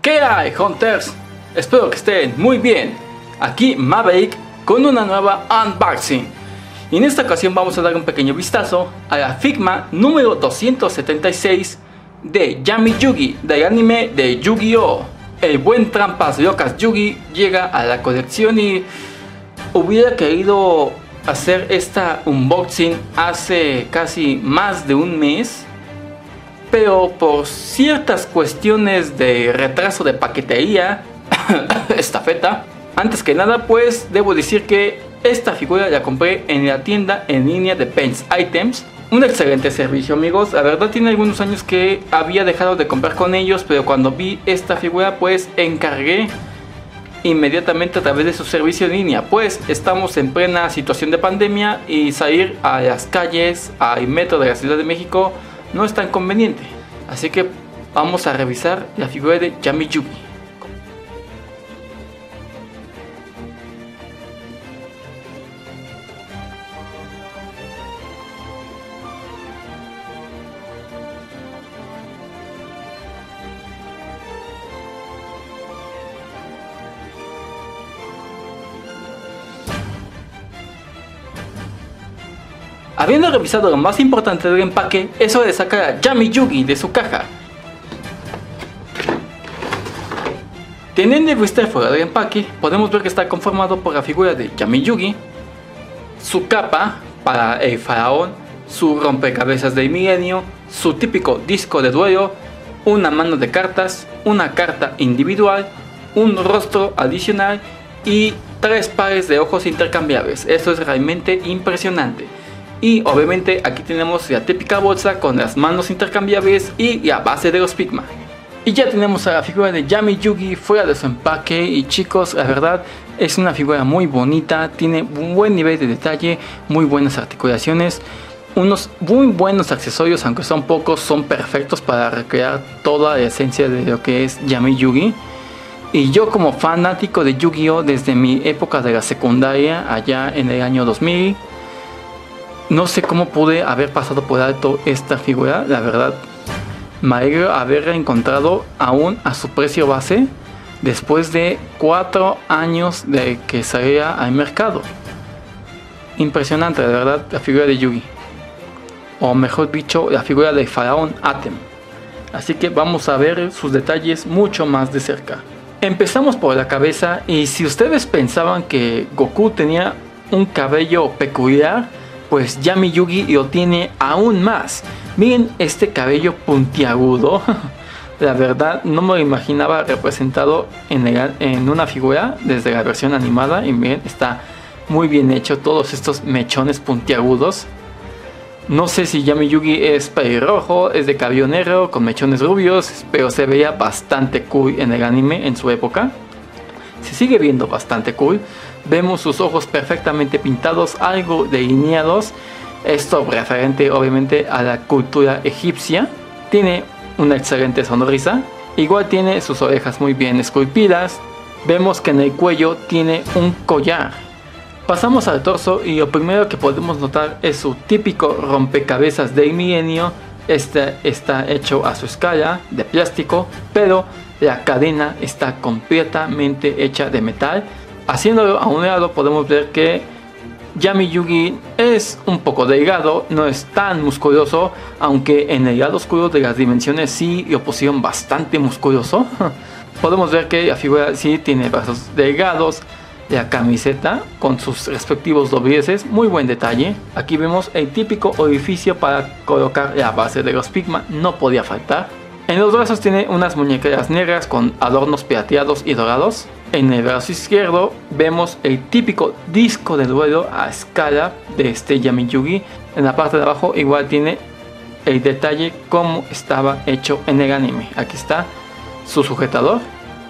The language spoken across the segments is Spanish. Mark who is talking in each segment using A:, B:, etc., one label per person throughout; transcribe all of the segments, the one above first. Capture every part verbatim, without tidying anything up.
A: ¿Qué hay, Hunters? Espero que estén muy bien. Aquí Maverick con una nueva unboxing. Y en esta ocasión vamos a dar un pequeño vistazo a la Figma número doscientos setenta y seis de Yami Yugi, del anime de Yu-Gi-Oh! El buen Trampas Locas Yugi llega a la colección y hubiera querido hacer esta unboxing hace casi más de un mes, pero por ciertas cuestiones de retraso de paquetería, estafeta, antes que nada pues debo decir que esta figura la compré en la tienda en línea de Paints Items. Un excelente servicio, amigos. La verdad tiene algunos años que había dejado de comprar con ellos, pero cuando vi esta figura pues encargué inmediatamente a través de su servicio en línea, pues estamos en plena situación de pandemia y salir a las calles, al metro de la Ciudad de México no es tan conveniente. Así que vamos a revisar la figura de Yami Yugi. Habiendo revisado lo más importante del empaque, es hora de sacar a Yami Yugi de su caja. Teniendo el blister fuera del empaque, podemos ver que está conformado por la figura de Yami Yugi, su capa para el faraón, su rompecabezas del milenio, su típico disco de duelo, una mano de cartas, una carta individual, un rostro adicional y tres pares de ojos intercambiables. Esto es realmente impresionante. Y obviamente aquí tenemos la típica bolsa con las manos intercambiables y la base de los Figma. Y ya tenemos a la figura de Yami Yugi fuera de su empaque. Y chicos, la verdad es una figura muy bonita, tiene un buen nivel de detalle, muy buenas articulaciones, unos muy buenos accesorios, aunque son pocos, son perfectos para recrear toda la esencia de lo que es Yami Yugi. Y yo, como fanático de Yu-Gi-Oh! Desde mi época de la secundaria, allá en el año dos mil, no sé cómo pude haber pasado por alto esta figura. La verdad me alegro haberla encontrado aún a su precio base después de cuatro años de que salía al mercado. Impresionante, la verdad, la figura de Yugi, o mejor dicho, la figura del faraón Atem. Así que vamos a ver sus detalles mucho más de cerca. Empezamos por la cabeza, y si ustedes pensaban que Goku tenía un cabello peculiar, pues Yami Yugi lo tiene aún más. Miren este cabello puntiagudo. La verdad no me lo imaginaba representado en, el, en una figura desde la versión animada. Y miren, está muy bien hecho, todos estos mechones puntiagudos. No sé si Yami Yugi es pelirrojo, es de cabello negro con mechones rubios, pero se veía bastante cool en el anime en su época. Se sigue viendo bastante cool. Vemos sus ojos perfectamente pintados, algo delineados. Esto referente obviamente a la cultura egipcia. Tiene una excelente sonrisa. Igual tiene sus orejas muy bien esculpidas. Vemos que en el cuello tiene un collar. Pasamos al torso y lo primero que podemos notar es su típico rompecabezas del milenio. Este está hecho a su escala de plástico, pero la cadena está completamente hecha de metal. Haciéndolo a un lado podemos ver que Yami Yugi es un poco delgado, no es tan musculoso, aunque en el lado oscuro de las dimensiones sí lo pusieron bastante musculoso. Podemos ver que la figura sí tiene brazos delgados, la camiseta con sus respectivos dobleces, muy buen detalle. Aquí vemos el típico orificio para colocar la base de los Figma, no podía faltar. En los brazos tiene unas muñequeras negras con adornos plateados y dorados. En el brazo izquierdo vemos el típico disco de duelo a escala de este Yami Yugi. En la parte de abajo igual tiene el detalle como estaba hecho en el anime. Aquí está su sujetador.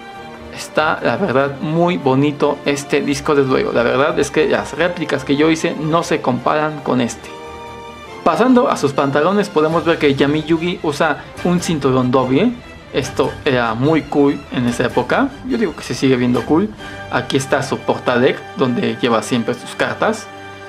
A: Está, la verdad, muy bonito este disco de duelo. La verdad es que las réplicas que yo hice no se comparan con este. Pasando a sus pantalones, podemos ver que Yami Yugi usa un cinturón doble. Esto era muy cool en esa época. Yo digo que se sigue viendo cool. Aquí está su portadeck, donde lleva siempre sus cartas.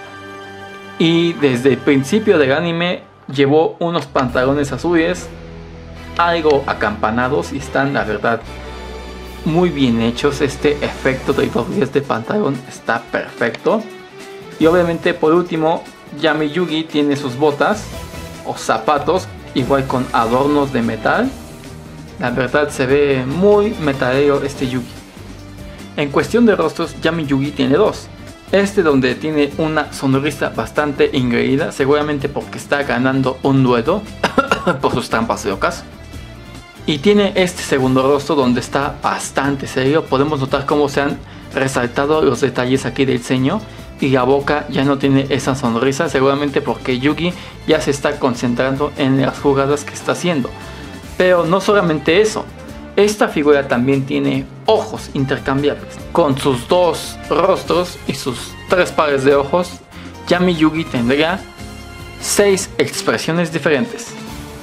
A: Y desde el principio del anime llevó unos pantalones azules, algo acampanados, y están, la verdad, muy bien hechos. Este efecto de doblez de pantalón está perfecto. Y obviamente por último, Yami Yugi tiene sus botas o zapatos, igual con adornos de metal. La verdad se ve muy metalero este Yugi. En cuestión de rostros, Yami Yugi tiene dos. Este donde tiene una sonrisa bastante engreída, seguramente porque está ganando un duelo por sus trampas locas. Y tiene este segundo rostro donde está bastante serio. Podemos notar cómo se han resaltado los detalles aquí del ceño. Y la boca ya no tiene esa sonrisa, seguramente porque Yugi ya se está concentrando en las jugadas que está haciendo. Pero no solamente eso, esta figura también tiene ojos intercambiables. Con sus dos rostros y sus tres pares de ojos, Yami Yugi tendrá seis expresiones diferentes.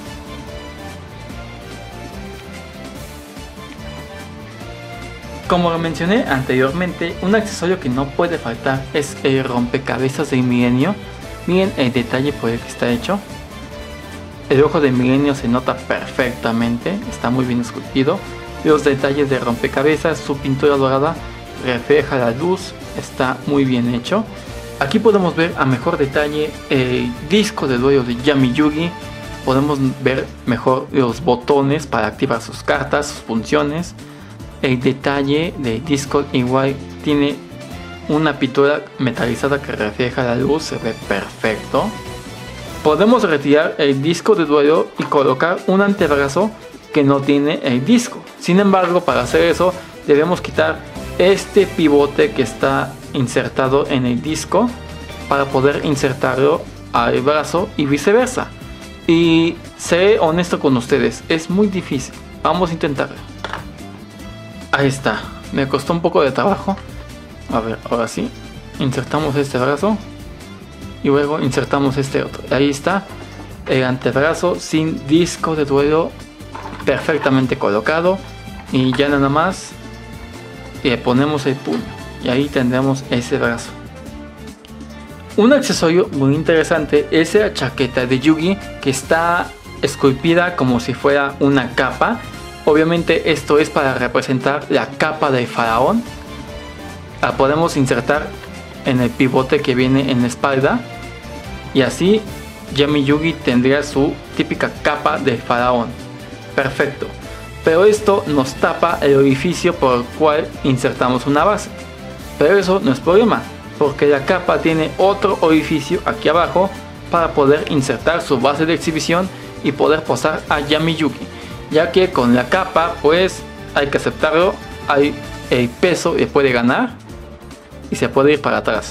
A: Como lo mencioné anteriormente, un accesorio que no puede faltar es el rompecabezas de Milenio. Miren el detalle por el que está hecho. El ojo de Milenio se nota perfectamente, está muy bien esculpido. Los detalles de rompecabezas, su pintura dorada refleja la luz, está muy bien hecho. Aquí podemos ver a mejor detalle el disco de duelo de Yami Yugi. Podemos ver mejor los botones para activar sus cartas, sus funciones. El detalle del disco igual tiene una pintura metalizada que refleja la luz, se ve perfecto. Podemos retirar el disco de duelo y colocar un antebrazo que no tiene el disco. Sin embargo, para hacer eso debemos quitar este pivote que está insertado en el disco para poder insertarlo al brazo y viceversa. Y seré honesto con ustedes, es muy difícil. Vamos a intentarlo. Ahí está, me costó un poco de trabajo. A ver, ahora sí. Insertamos este brazo y luego insertamos este otro. Ahí está el antebrazo sin disco de duelo, perfectamente colocado. Y ya nada más le ponemos el puño y ahí tendremos ese brazo. Un accesorio muy interesante es la chaqueta de Yugi, que está esculpida como si fuera una capa. Obviamente esto es para representar la capa del faraón. La podemos insertar en el pivote que viene en la espalda. Y así Yami Yugi tendría su típica capa del faraón. Perfecto. Pero esto nos tapa el orificio por el cual insertamos una base. Pero eso no es problema, porque la capa tiene otro orificio aquí abajo para poder insertar su base de exhibición y poder posar a Yami Yugi. Ya que con la capa pues hay que aceptarlo, hay el peso le puede ganar y se puede ir para atrás.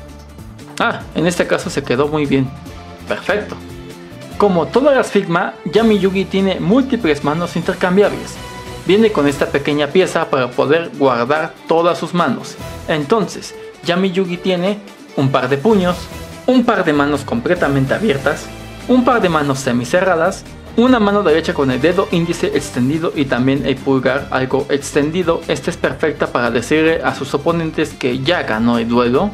A: Ah, en este caso se quedó muy bien, perfecto. Como todas las Figma, Yami Yugi tiene múltiples manos intercambiables. Viene con esta pequeña pieza para poder guardar todas sus manos. Entonces, Yami Yugi tiene un par de puños, un par de manos completamente abiertas, un par de manos semicerradas, una mano derecha con el dedo índice extendido y también el pulgar algo extendido. Esta es perfecta para decirle a sus oponentes que ya ganó el duelo.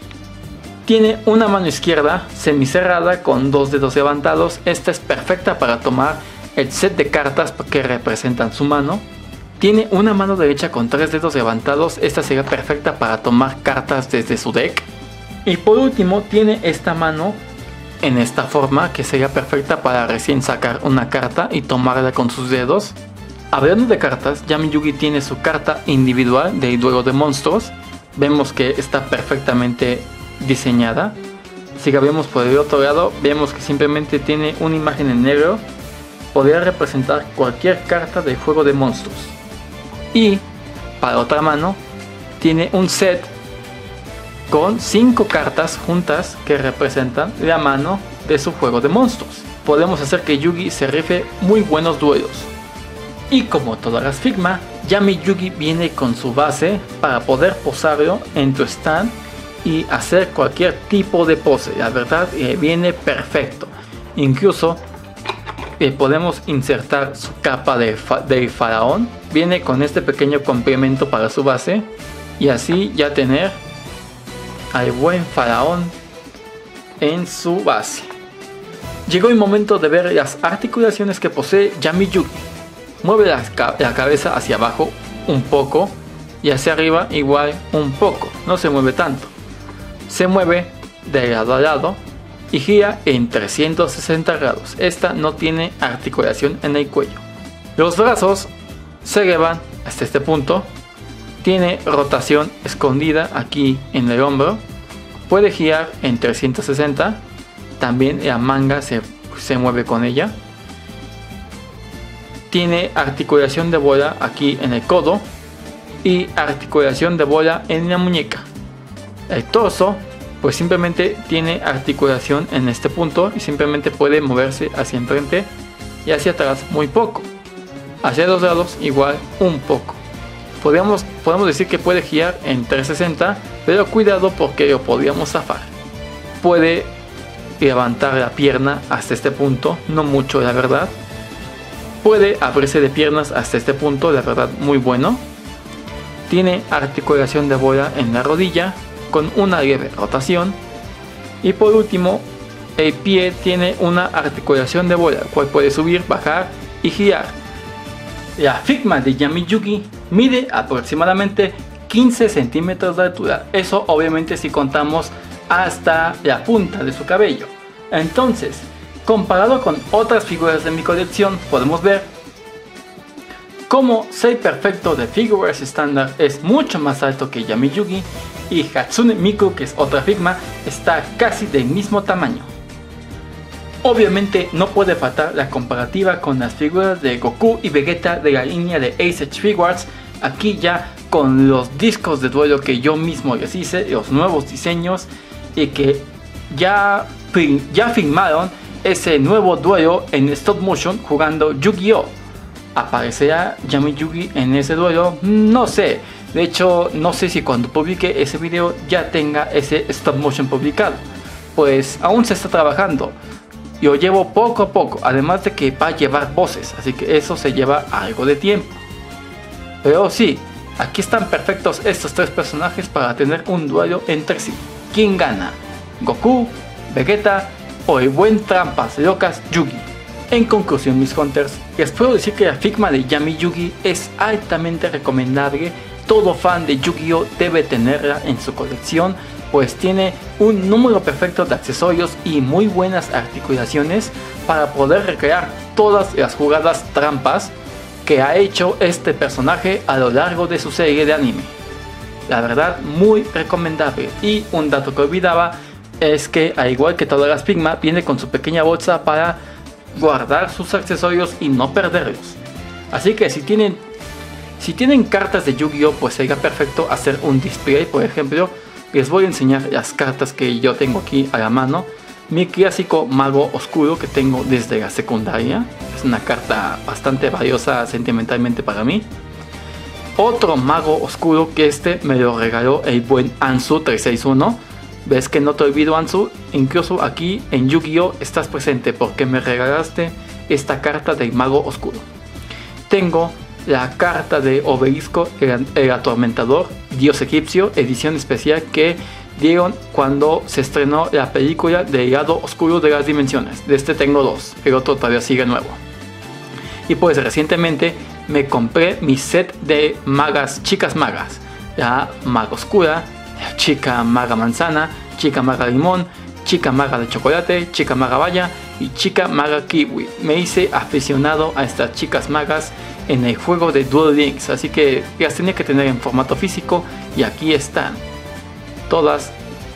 A: Tiene una mano izquierda semicerrada con dos dedos levantados. Esta es perfecta para tomar el set de cartas que representan su mano. Tiene una mano derecha con tres dedos levantados. Esta sería perfecta para tomar cartas desde su deck. Y por último tiene esta mano en esta forma que sería perfecta para recién sacar una carta y tomarla con sus dedos. Hablando de cartas, Yami Yugi tiene su carta individual del duelo de monstruos. Vemos que está perfectamente diseñada. Si la vemos por el otro lado, vemos que simplemente tiene una imagen en negro. Podría representar cualquier carta del juego de monstruos. Y para otra mano tiene un set con cinco cartas juntas que representan la mano de su juego de monstruos. Podemos hacer que Yugi se rife muy buenos duelos. Y como todas las Figma, Yami Yugi viene con su base para poder posarlo en tu stand y hacer cualquier tipo de pose. La verdad eh, viene perfecto. Incluso eh, podemos insertar su capa de, fa de faraón. Viene con este pequeño complemento para su base y así ya tener al buen faraón en su base. Llegó el momento de ver las articulaciones que posee Yami Yugi. Mueve la, ca la cabeza hacia abajo un poco y hacia arriba igual un poco, no se mueve tanto. Se mueve de lado a lado y gira en trescientos sesenta grados. Esta no tiene articulación en el cuello. Los brazos se elevan hasta este punto. Tiene rotación escondida aquí en el hombro. Puede girar en trescientos sesenta. También la manga se, se mueve con ella. Tiene articulación de bola aquí en el codo y articulación de bola en la muñeca. El torso pues simplemente tiene articulación en este punto y simplemente puede moverse hacia enfrente y hacia atrás muy poco. Hacia los lados igual un poco. Podríamos, podemos decir que puede girar en trescientos sesenta, pero cuidado porque lo podríamos zafar. Puede levantar la pierna hasta este punto, no mucho la verdad. Puede abrirse de piernas hasta este punto, la verdad muy bueno. Tiene articulación de bola en la rodilla con una leve rotación. Y por último, el pie tiene una articulación de bola, cual puede subir, bajar y girar. La Figma de Yami Yugi mide aproximadamente quince centímetros de altura. Eso obviamente si contamos hasta la punta de su cabello. Entonces, comparado con otras figuras de mi colección, podemos ver cómo Sei Perfecto de Figuarts estándar es mucho más alto que Yami Yugi y Hatsune Miku, que es otra Figma, está casi del mismo tamaño. Obviamente no puede faltar la comparativa con las figuras de Goku y Vegeta de la línea de Ace Edge Figuarts, aquí ya con los discos de duelo que yo mismo les hice, los nuevos diseños y que ya, ya filmaron ese nuevo duelo en stop motion jugando Yu-Gi-Oh! ¿Aparecerá Yami Yugi en ese duelo? No sé. De hecho, no sé si cuando publique ese video ya tenga ese stop motion publicado. Pues aún se está trabajando. Yo llevo poco a poco, además de que va a llevar voces, así que eso se lleva algo de tiempo. Pero sí, aquí están perfectos estos tres personajes para tener un duelo entre sí. ¿Quién gana? ¿Goku, Vegeta o el buen trampas locas Yugi? En conclusión, mis hunters, les puedo decir que la Figma de Yami Yugi es altamente recomendable. Todo fan de Yu-Gi-Oh debe tenerla en su colección, pues tiene un número perfecto de accesorios y muy buenas articulaciones para poder recrear todas las jugadas trampas que ha hecho este personaje a lo largo de su serie de anime. La verdad, muy recomendable. Y un dato que olvidaba es que, al igual que todas las Figma, viene con su pequeña bolsa para guardar sus accesorios y no perderlos. Así que si tienen si tienen cartas de Yu-Gi-Oh, pues sería perfecto hacer un display. Por ejemplo, les voy a enseñar las cartas que yo tengo aquí a la mano. Mi clásico mago oscuro que tengo desde la secundaria, es una carta bastante valiosa sentimentalmente para mí. Otro mago oscuro que este me lo regaló el buen Ansu tres seis uno. Ves que no te olvido, Ansu, incluso aquí en Yu-Gi-Oh estás presente porque me regalaste esta carta del mago oscuro. Tengo la carta de Obelisco, el, el atormentador, dios egipcio, edición especial que dieron cuando se estrenó la película del lado oscuro de las dimensiones. De este tengo dos, el otro todavía sigue nuevo. Y pues recientemente me compré mi set de magas, chicas magas, la maga oscura, la chica maga manzana, chica maga limón, chica maga de chocolate, chica maga valla y chica maga kiwi. Me hice aficionado a estas chicas magas en el juego de Duel Links, así que las tenía que tener en formato físico y aquí están todas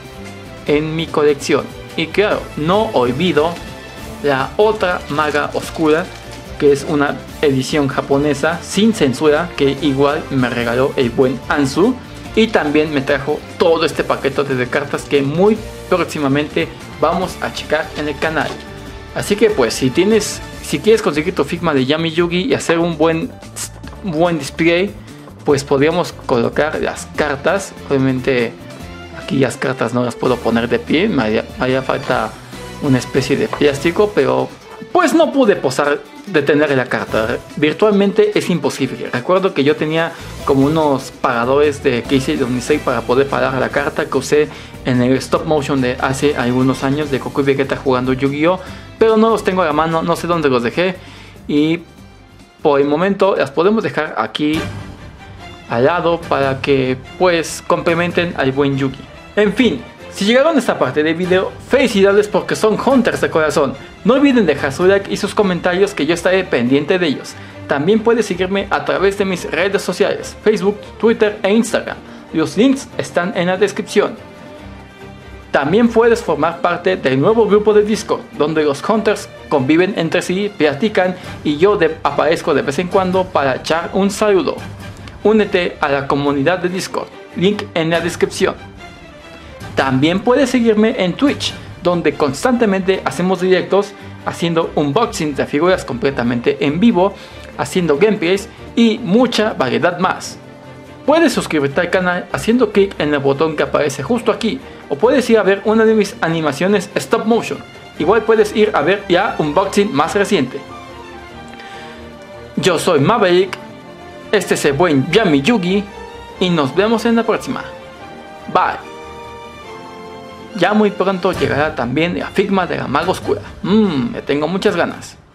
A: en mi colección. Y claro, no olvido la otra maga oscura, que es una edición japonesa sin censura que igual me regaló el buen Ansu, y también me trajo todo este paquete de cartas que muy próximamente vamos a checar en el canal. Así que pues si tienes si quieres conseguir tu Figma de Yami Yugi y hacer un buen buen display, pues podríamos colocar las cartas. Obviamente aquí las cartas no las puedo poner de pie, me haría, me haría falta una especie de plástico, pero pues no pude posar de tener la carta. Virtualmente es imposible. Recuerdo que yo tenía como unos paradores de que hice de Unisei para poder parar la carta que usé en el stop motion de hace algunos años de Goku y Vegeta jugando Yu-Gi-Oh, pero no los tengo a la mano, no sé dónde los dejé y por el momento las podemos dejar aquí al lado para que pues complementen al buen Yugi. En fin, si llegaron a esta parte del video, felicidades porque son hunters de corazón. No olviden dejar su like y sus comentarios que yo estaré pendiente de ellos. También puedes seguirme a través de mis redes sociales, Facebook, Twitter e Instagram. Los links están en la descripción. También puedes formar parte del nuevo grupo de Discord, donde los hunters conviven entre sí, platican y yo de aparezco de vez en cuando para echar un saludo. Únete a la comunidad de Discord, link en la descripción. También puedes seguirme en Twitch, donde constantemente hacemos directos haciendo unboxing de figuras completamente en vivo, haciendo gameplays y mucha variedad más. Puedes suscribirte al canal haciendo clic en el botón que aparece justo aquí, o puedes ir a ver una de mis animaciones stop motion. Igual puedes ir a ver ya unboxing más reciente. Yo soy Maverick, este es el buen Yami Yugi y nos vemos en la próxima. Bye. Ya muy pronto llegará también la Figma de la Maga Oscura. Mmm, le tengo muchas ganas.